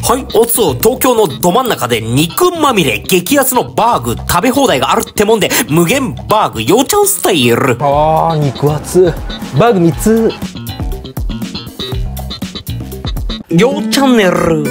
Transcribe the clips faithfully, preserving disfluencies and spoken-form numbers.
はい、おつお、東京のど真ん中で肉まみれ、激安のバーグ、食べ放題があるってもんで、無限バーグ、ようちゃんスタイル。 あー、肉厚。バーグみっつ。 ようチャンネル。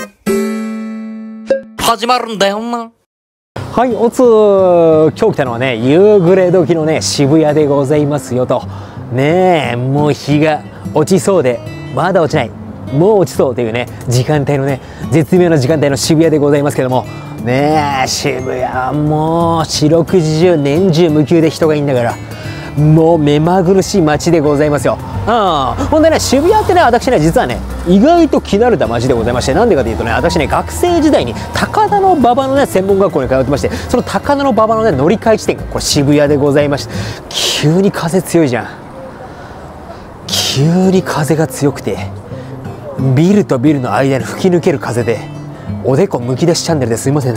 始まるんだよな。 はい、おつー、今日来たのはね、夕暮れ時のね、渋谷でございますよと。ねえ、もう日が落ちそうで、まだ落ちない。もう落ちそうというね、時間帯のね、絶妙な時間帯の渋谷でございますけども、ねえ、渋谷はもう四六時中年中無休で人がいいんだから、もう目まぐるしい街でございますよ。ああ、ほんでね、渋谷ってね、私ね、実はね、意外と気慣れた街でございまして、なんでかというとね、私ね、学生時代に高田馬場のね、専門学校に通ってまして、その高田馬場のね、乗り換え地点がこれ渋谷でございまして、急に風強いじゃん。急に風が強くて、ビルとビルの間に吹き抜ける風で、おでこむき出しチャンネルですいません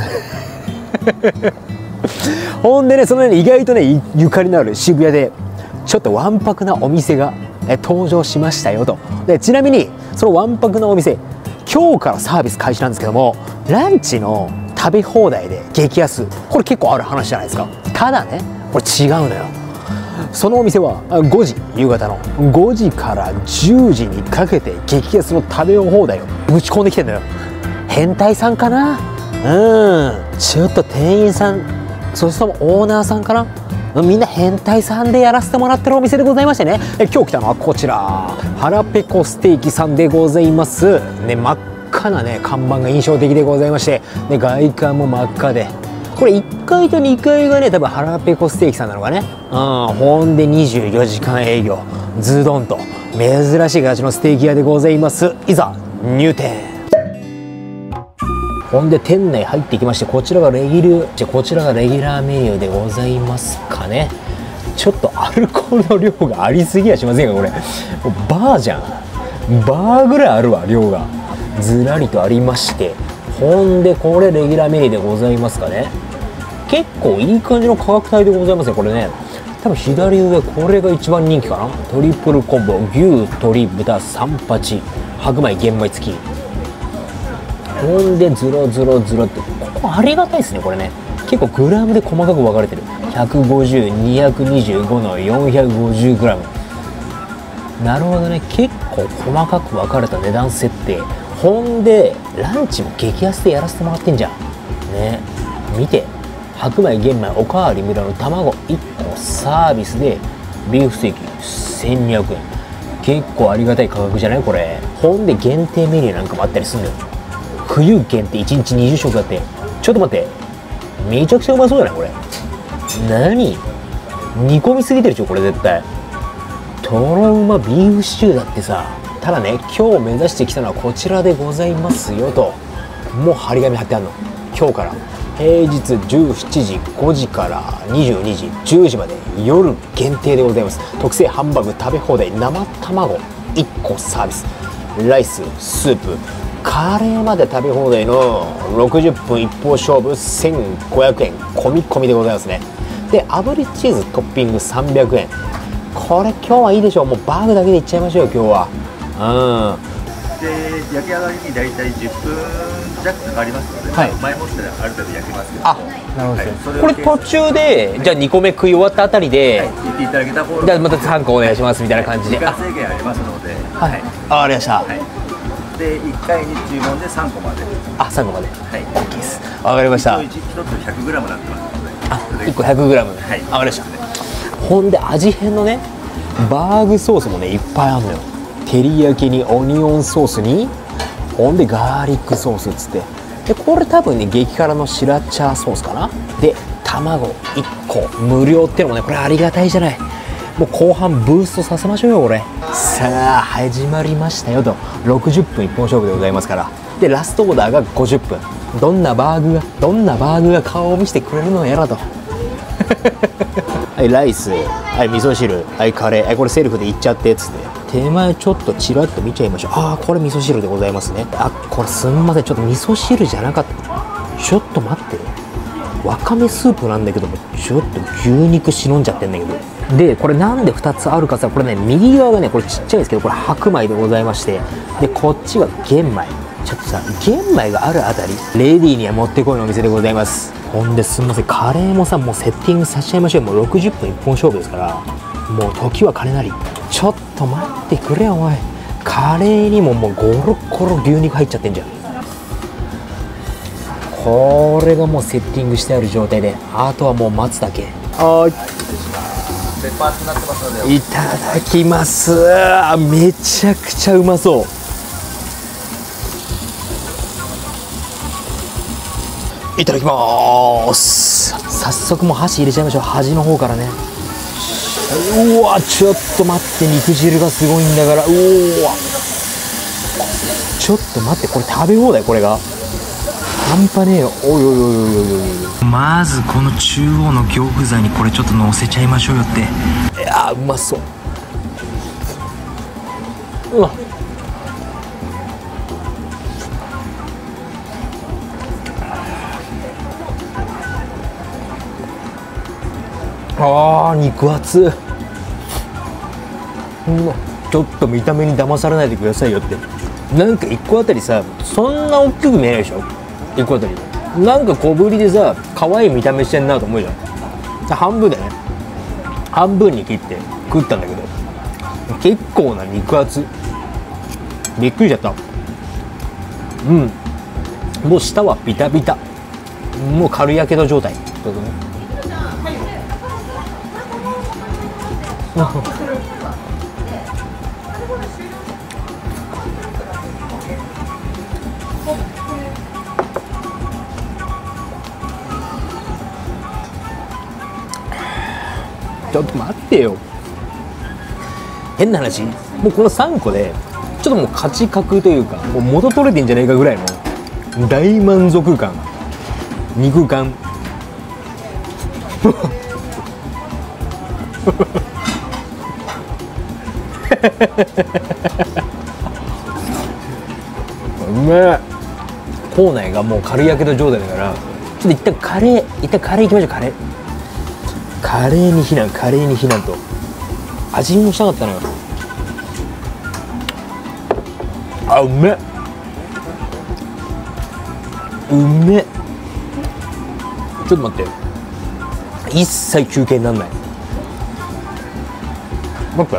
ほんでね、そのね、意外とね、ゆかりのある渋谷でちょっとわんぱくなお店がえ登場しましたよと。でちなみにそのわんぱくなお店、今日からサービス開始なんですけども、ランチの食べ放題で激安、これ結構ある話じゃないですか。ただね、これ違うのよ。そのお店はごじ、夕方のごじからじゅうじにかけて激安の食べ放題をぶち込んできてんのよ。変態さんかな。うん、ちょっと店員さん、そしてもオーナーさんかな、みんな変態さんでやらせてもらってるお店でございましてね、え今日来たのはこちら、腹ペコステーキさんでございます。ね、真っ赤なね看板が印象的でございまして、で外観も真っ赤で、これいっかいとにかいがね多分腹ペコステーキさんなのかね。うん、ほんでにじゅうよじかん営業、ズドンと珍しい形のステーキ屋でございます。いざ入店。ほんで店内入ってきまして、こちらがレギュじゃこちらがレギュラーメニューでございますかね。ちょっとアルコールの量がありすぎやしませんかこれ。もうバーじゃん。バーぐらいあるわ、量がずらりとありまして、ほんでこれレギュラーメニューでございますかね。結構いい感じの価格帯でございますねこれね。多分左上これが一番人気かな。トリプルコンボ、牛、鶏、豚、さん八、白米、玄米付き。ほんでズロズロズロって、ここありがたいですねこれね。結構グラムで細かく分かれてる。ひゃくごじゅう、にひゃくにじゅうごのよんひゃくごじゅうグラム。なるほどね、結構細かく分かれた値段設定。ほんでランチも激安でやらせてもらってんじゃんね。見て、白米、玄米、おかわり無料の卵いっこサービスでビーフステーキせんにひゃくえん。結構ありがたい価格じゃないこれ。ほんで限定メニューなんかもあったりするのよ。冬限定いちにちにじゅっしょくだって。ちょっと待って、めちゃくちゃうまそうじゃないこれ。何、煮込みすぎてるでしょこれ絶対。とろうまビーフシチューだってさ。ただね、今日目指してきたのはこちらでございますよと。もう張り紙貼ってあるの。今日から平日じゅうしちじ、ごじからにじゅうにじ、じゅうじまで夜限定でございます。特製ハンバーグ食べ放題、生卵いっこサービス、ライス、スープ、カレーまで食べ放題のろくじゅっぷん一方勝負せんごひゃくえん込み込みでございますね。で炙りチーズトッピングさんびゃくえん。これ今日はいいでしょう。もうバーグだけでいっちゃいましょうよ今日は。うん、 で焼き上がりに大体じゅっぷん弱かかりますので、はい、前もってある程度焼けますけど。あ、なるほど、はい、 これ途中で、はい、じゃあにこめ食い終わったあたりで、はい、 聞いていただけた方が、 じゃあまたさんこお願いしますみたいな感じで。 時間制限ありますので、 はい、はい、あ、ありました、はい、 でいっかいに注文でさんこまで。 あ、さんこまで、はい、OK です。わかりました。 ひとつひゃくグラムになってますので、 あ、いっこひゃくグラム、はい、わかりました。ほんで味変のねバーグソースもねいっぱいあるのよ。照り焼きにオニオンソースに、ほんでガーリックソースっつって、でこれ多分ね激辛のシラチャーソースかな。で卵いっこ無料ってのもねこれありがたいじゃない。もう後半ブーストさせましょうよこれ。さあ始まりましたよと。ろくじゅっぷん一本勝負でございますから。でラストオーダーがごじゅっぷん。どんなバーグがどんなバーグが顔を見せてくれるのやらとはい、ライス、はい、味噌汁、はい、カレー、はい、これセルフでいっちゃってっつって、手前ちょっとちらっと見ちゃいましょう。ああ、これ味噌汁でございますね。あ、これすんません、ちょっと味噌汁じゃなかった。ちょっと待って、わかめスープなんだけども、ちょっと牛肉忍んじゃってんだけど。でこれなんでふたつあるかさ、これね右側がねこれちっちゃいんですけど、これ白米でございまして、でこっちが玄米、 ちょっとさ玄米があるあたりレディーにはもってこいのお店でございます。ほんですんません、カレーもさもうセッティングさせちゃいましょう。もうろくじゅっぷん一本勝負ですから、もう時は金なり。ちょっと待ってくれよお前、カレーにももうゴロゴロ牛肉入っちゃってんじゃん。これがもうセッティングしてある状態で、あとはもう待つだけ。はい、いただきます。めちゃくちゃうまそう。いただきます。早速もう箸入れちゃいましょう。端の方からね。うわちょっと待って、肉汁がすごいんだから。うわちょっと待って、これ食べ放題。これが半端ねえよ。おいおいおいおいおいおい。まずこの中央の凝固剤にこれちょっと乗せちゃいましょうよって。いやうまそう。うわあー肉厚。うわちょっと見た目に騙されないでくださいよって。なんかいっこあたりさそんな大きく見えないでしょ。いっこあたりなんか小ぶりでさ可愛い見た目してんなと思うじゃん。半分でね半分に切って食ったんだけど、結構な肉厚。びっくりしちゃった。うんもう舌はビタビタ、もう軽やけど状態。どうぞね。ちょっと待ってよ、変な話、もうこのさんこでちょっともう勝ち確というか、もう元取れてんじゃないかぐらいの大満足感、肉感うめえ。口内がもう軽やけど状態だから、ちょっと一旦カレー一旦カレーいきましょう。カレーカレーに避難、カレーに避難と味見もしたかったのよ。あうめえうめえ。ちょっと待って、一切休憩にならない。待って、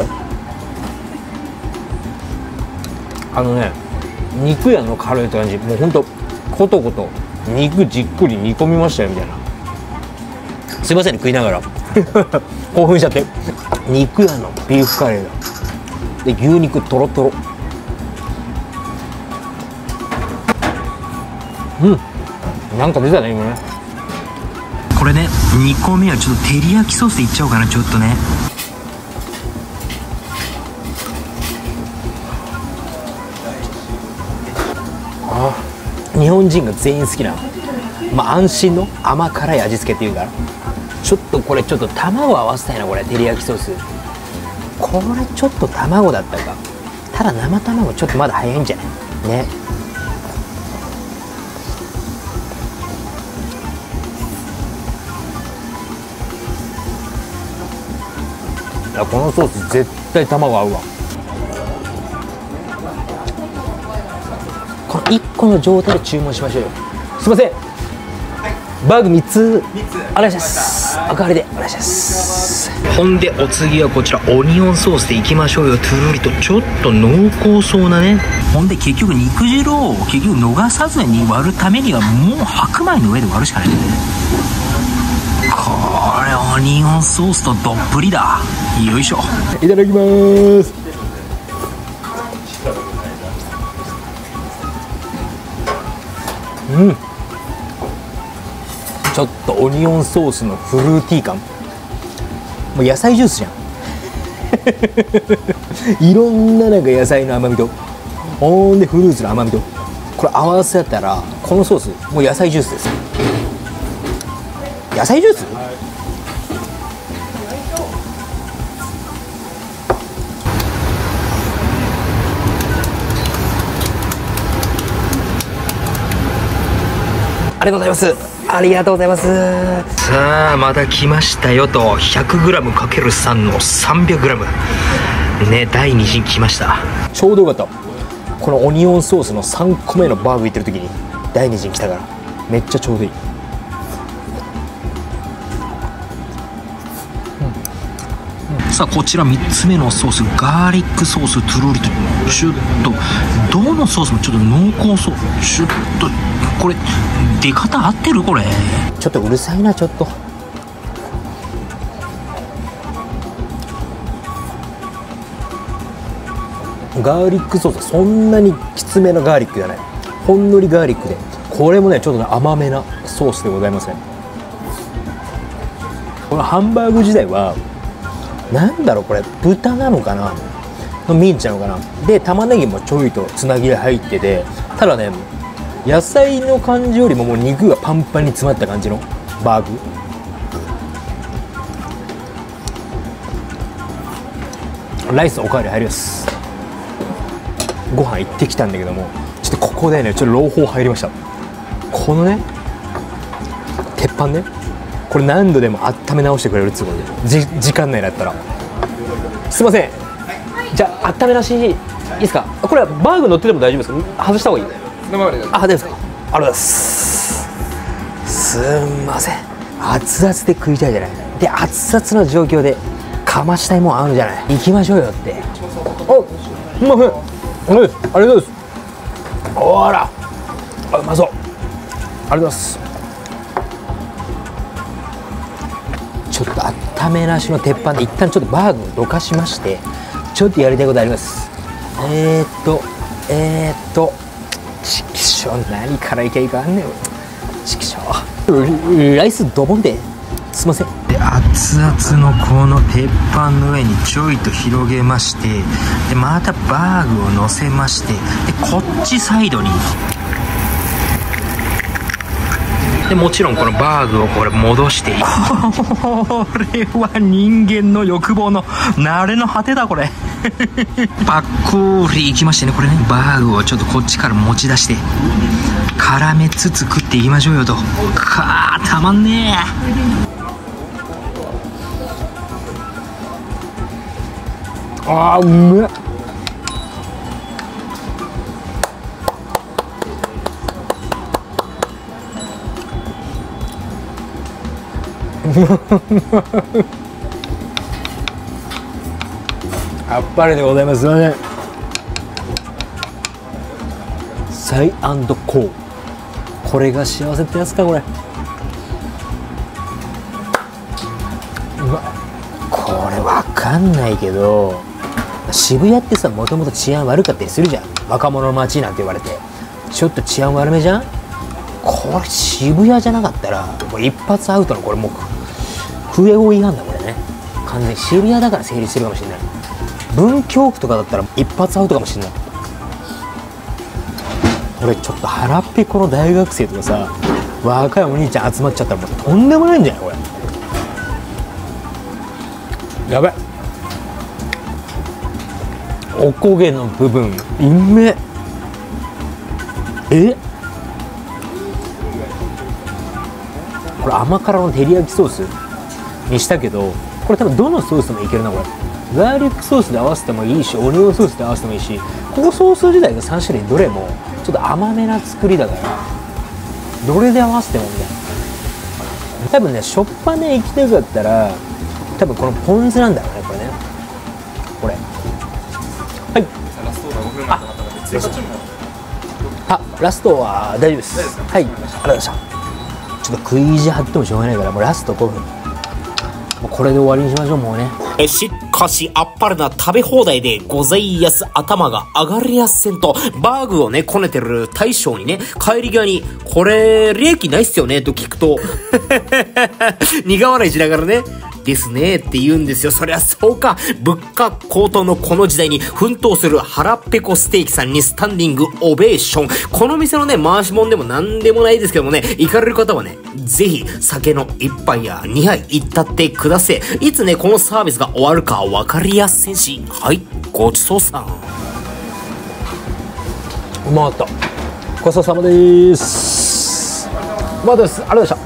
あのね肉屋のカレーって感じ。もうほんとコトコト肉じっくり煮込みましたよみたいな。すいませんね食いながら興奮しちゃって。肉屋のビーフカレーだ。で牛肉トロトロ。うんなんか出たね今ね。これねにこめはちょっと照り焼きソースでいっちゃおうかな。ちょっとねあ日本人が全員好きな、まあ、安心の甘辛い味付けっていうから、ちょっとこれちょっと卵合わせたいな。これ照り焼きソース、これちょっと卵だったか。ただ生卵ちょっとまだ早いんじゃないね。いやこのソース絶対卵合うわ。このいっこの状態で注文しましょうよ。すいません、はい、バーグみっつお願いします。おかわりでお願いします。ほんでお次はこちらオニオンソースでいきましょうよ。トゥルリとちょっと濃厚そうなね。ほんで結局肉汁を結局逃さずに割るためにはもう白米の上で割るしかないんだよね。これオニオンソースとどっぷりだ。よいしょ、いただきます。うん、ちょっとオニオンソースのフルーティー感、もう野菜ジュースじゃんいろんななんか野菜の甘みとほんでフルーツの甘みとこれ合わせたらこのソースもう野菜ジュースです。野菜ジュースありがとうございます。ありがとうございます。さあまた来ましたよと ひゃくグラムかけるさん の さんびゃくグラム ね、第二陣来ました。ちょうどよかった。 このオニオンソースのさんこめのバーグいってる時に第二陣来たからめっちゃちょうどいい。さあこちらみっつめのソース、ガーリックソーストゥルーリとちょっとどのソースもちょっと濃厚そう。ちょっとこれ出方合ってる？これちょっとうるさいな。ちょっとガーリックソースそんなにきつめなガーリックじゃない、ほんのりガーリックで、これもねちょっとね甘めなソースでございますね。このハンバーグ自体はなんだろう、これ豚なのかなミンチなのかな。で玉ねぎもちょいとつなぎで入ってて、ただね野菜の感じよりももう肉がパンパンに詰まった感じのバーグ。ライスおかわり入ります。ご飯行ってきたんだけども、ちょっとここでねちょっと朗報入りました。このね鉄板ね、これ何度でも温め直してくれるっつうことで、じ時間内だったらすいません、じゃあ温めなしいいですか。これはバーグ乗ってても大丈夫ですか？外した方がいい？あ、大丈夫ですか？ありがとうございます。すんません、熱々で食いたいじゃない。で熱々の状況でかましたいもんあるじゃない。行きましょうよって。おっ、すんません、ありがとうございます。おらあ、うまそう、ありがとうございます。ちょっと温めなしの鉄板で一旦ちょっとバーグをどかしまして、ちょっとやりたいことあります。えーっとえーっとちきしょう、何からいけばいいかあんねん。ちきしょう、ライスドボンで、すいません。で熱々のこの鉄板の上にちょいと広げまして、でまたバーグを乗せまして、でこっちサイドにでもちろんこのバーグをこれ戻して、これは人間の欲望の慣れの果てだこれ。パックリいきましてね、これねバーグをちょっとこっちから持ち出して絡めつつ食っていきましょうよと。かーたまんねえ。あーうめえ。あっぱれでございます。すいません。サイアンドコー、これが幸せってやつかこれ。うわ、これわかんないけど渋谷ってさ、もともと治安悪かったりするじゃん。若者の街なんて言われてちょっと治安悪めじゃん。これ渋谷じゃなかったらもう一発アウトの、これもう笛を違反だこれね。完全に渋谷だから成立してるかもしれない。文京区とかだったら一発アウトかもしれない。これちょっと腹ペコの大学生とかさ、若いお兄ちゃん集まっちゃったらもうとんでもないんじゃないこれ。やばい、おこげの部分うめえ。えこれ甘辛の照り焼きソースにしたけど、これ多分どのソースでもいけるなこれ。ガーリックソースで合わせてもいいし、オニオンソースで合わせてもいいし、ここソース自体がさん種類どれもちょっと甘めな作りだから、どれで合わせてもみたいな。多分ねしょっぱめ行きたかったら多分このポン酢なんだろうねこれね。これはい、あ、ラストは大丈夫です。はい、ありがとうございました。ちょっと食い意地張ってもしょうがないから、もうラストごふん、もうこれで終わりにしましょう。もうねえしかしあっぱれな食べ放題でございやす。頭が上がりやすせんとバーグをねこねてる大将にね、帰り際にこれ利益ないっすよねと聞くと苦笑いしながらね、ですねって言うんですよ。そりゃそうか。物価高騰のこの時代に奮闘する腹ペコステーキさんにスタンディングオベーション。この店のね回し物でもなんでもないですけどもね、行かれる方はねぜひ酒の一杯や二杯行ったってください。いつねこのサービスが終わるか分かりやすいし、はい、ごちそうさん。 うまかった。ごちそうさまです。うまかったです。ありがとうございました。